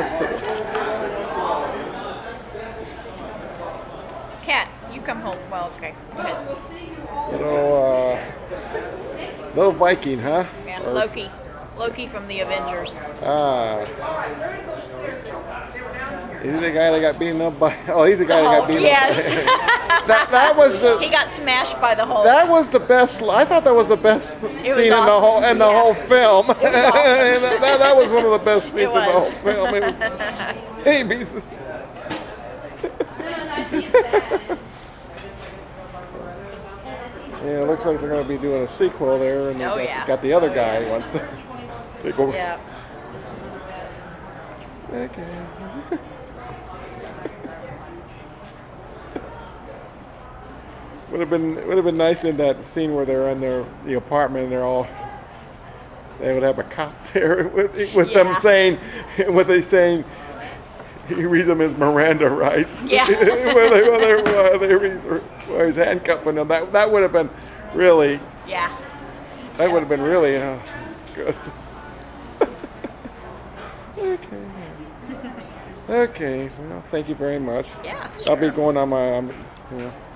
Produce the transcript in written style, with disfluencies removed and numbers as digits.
Cat, you come home. Well, it's okay. Go ahead. Little Viking, huh? Yeah, Loki. Loki from the Avengers. Is he the guy that got beaten up by? Oh, he's the guy that got beaten yes. up. that was the. He got smashed by the Hulk. That was the best. I thought that was the best scene awesome. in the whole film. It was awesome. that was one of the best scenes in the whole film. It was. Hey, beast. Yeah, it looks like they're going to be doing a sequel there, and got the other guy who wants to take over. Yeah. Okay. Would have been nice in that scene where they're in the apartment and they would have a cop there with them saying he reads them his Miranda rights. Yeah. While he's handcuffing them. That would have been really. Yeah. That would have been really good. Okay. Okay. Well, thank you very much. Yeah. Sure. I'll be going on my.